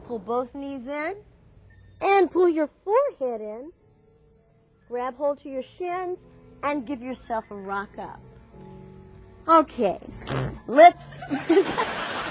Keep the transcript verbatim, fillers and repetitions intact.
Pull both knees in and pull your forehead in. Grab hold to your shins and give yourself a rock up. Okay, let's